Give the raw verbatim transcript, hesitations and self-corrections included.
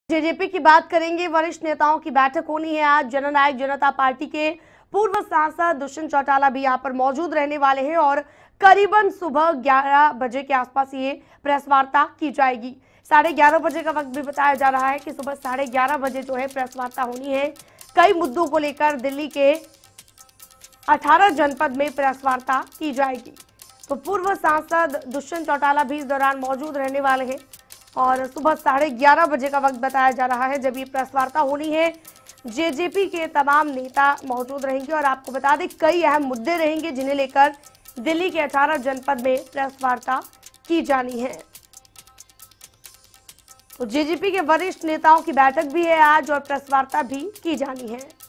JJP की बात करेंगे। वरिष्ठ नेताओं की बैठक होनी है आज। जननायक जनता पार्टी के पूर्व सांसद दुष्यंत चौटाला भी यहां पर मौजूद रहने वाले हैं और करीबन सुबह ग्यारह बजे के आसपास ये प्रेस वार्ता की जाएगी। साढ़े ग्यारह बजे का वक्त भी बताया जा रहा है कि सुबह साढ़े ग्यारह बजे जो है प्रेस वार्ता होनी है। कई मुद्दों को लेकर दिल्ली के अठारह जनपद में प्रेस वार्ता की जाएगी। तो पूर्व सांसद दुष्यंत चौटाला भी इस दौरान मौजूद रहने वाले हैं और सुबह साढ़े ग्यारह बजे का वक्त बताया जा रहा है जब ये प्रेस वार्ता होनी है। जेजेपी के तमाम नेता मौजूद रहेंगे और आपको बता दें कई अहम मुद्दे रहेंगे जिन्हें लेकर दिल्ली के अठारह जनपद में प्रेस वार्ता की जानी है। तो जेजेपी के वरिष्ठ नेताओं की बैठक भी है आज और प्रेस वार्ता भी की जानी है।